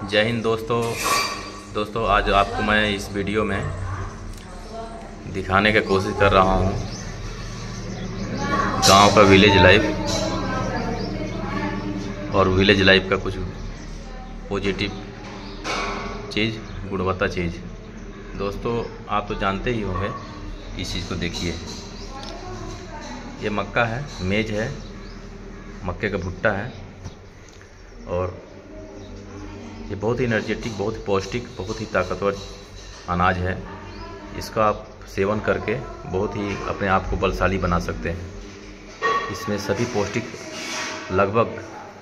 जय हिंद दोस्तों आज आपको मैं इस वीडियो में दिखाने की कोशिश कर रहा हूँ गांव का विलेज लाइफ और विलेज लाइफ का कुछ पॉजिटिव चीज़, गुणवत्ता चीज़। दोस्तों आप तो जानते ही होंगे, इस चीज़ को देखिए। ये मक्का है, मेज है, मक्के का भुट्टा है और ये बहुत ही एनर्जेटिक, बहुत ही पौष्टिक, बहुत ही ताकतवर अनाज है। इसका आप सेवन करके बहुत ही अपने आप को बलशाली बना सकते हैं। इसमें सभी पौष्टिक लगभग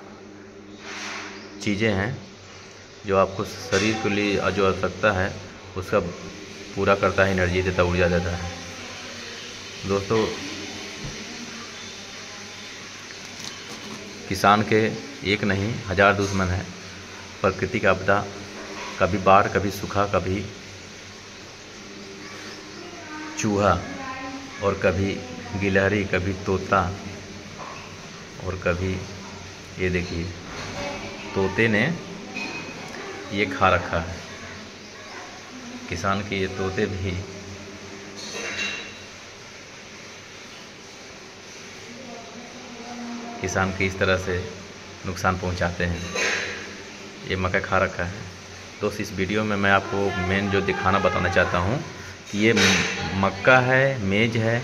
चीज़ें हैं जो आपको शरीर के लिए जो आवश्यकता है उसका पूरा करता है, एनर्जी देता, ऊर्जा देता है। दोस्तों किसान के एक नहीं हजार दुश्मन है। प्राकृतिक आपदा, कभी बाढ़, कभी सूखा, कभी चूहा और कभी गिलहरी, कभी तोता और कभी ये देखिए तोते ने ये खा रखा है। किसान के ये तोते भी किसान के इस तरह से नुकसान पहुंचाते हैं। ये मक्का खा रखा है। दोस्त इस वीडियो में मैं आपको मेन जो दिखाना बताना चाहता हूँ कि ये मक्का है, मेज है,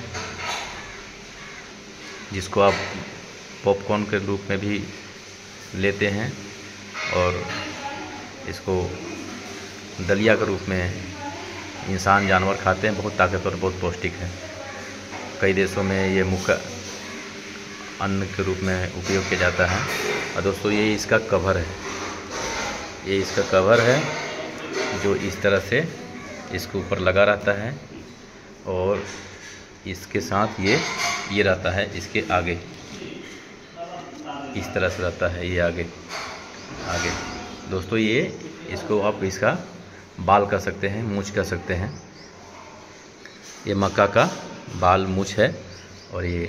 जिसको आप पॉपकॉर्न के रूप में भी लेते हैं और इसको दलिया के रूप में इंसान, जानवर खाते हैं। बहुत ताकतवर, बहुत पौष्टिक है। कई देशों में ये मुख्य अन्न के रूप में उपयोग किया जाता है। और दोस्तों ये इसका कवर है, ये इसका कवर है जो इस तरह से इसके ऊपर लगा रहता है और इसके साथ ये रहता है इसके आगे, इस तरह से रहता है ये आगे। दोस्तों ये इसको आप इसका बाल कह सकते हैं, मूंछ कह सकते हैं। ये मक्का का बाल, मूंछ है और ये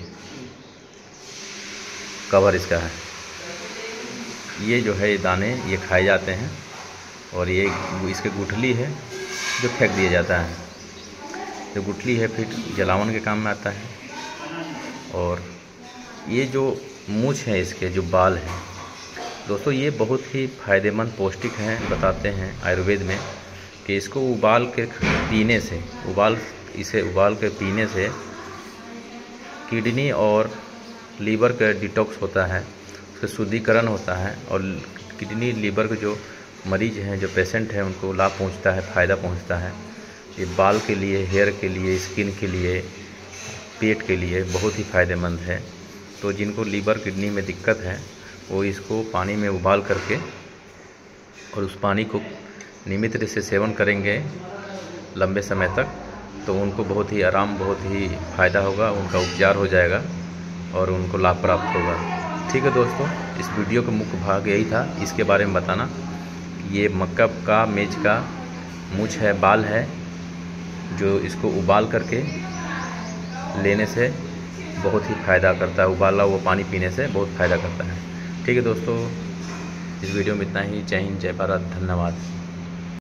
कवर इसका है। ये जो है ये दाने ये खाए जाते हैं और ये इसके गुठली है जो फेंक दिया जाता है। जो गुठली है फिर जलावन के काम में आता है। और ये जो मूंछ है, इसके जो बाल हैं दोस्तों, ये बहुत ही फ़ायदेमंद, पौष्टिक हैं। बताते हैं आयुर्वेद में कि इसको उबाल के पीने से, इसे उबाल के पीने से किडनी और लीवर का डिटॉक्स होता है, उसका शुद्धिकरण होता है और किडनी, लीवर के जो मरीज हैं, जो पेशेंट हैं, उनको लाभ पहुंचता है, फ़ायदा पहुंचता है। ये बाल के लिए, हेयर के लिए, स्किन के लिए, पेट के लिए बहुत ही फ़ायदेमंद है। तो जिनको लीवर, किडनी में दिक्कत है वो इसको पानी में उबाल करके और उस पानी को नियमित रूप से सेवन करेंगे लंबे समय तक, तो उनको बहुत ही आराम, बहुत ही फ़ायदा होगा, उनका उपचार हो जाएगा और उनको लाभ प्राप्त होगा। ठीक है दोस्तों, इस वीडियो का मुख्य भाग यही था, इसके बारे में बताना। ये मक्का का, मेज का मूंछ है, बाल है, जो इसको उबाल करके लेने से बहुत ही फ़ायदा करता है। उबाला हुआ पानी पीने से बहुत फ़ायदा करता है। ठीक है दोस्तों, इस वीडियो में इतना ही। जय हिंद, जय भारत, धन्यवाद।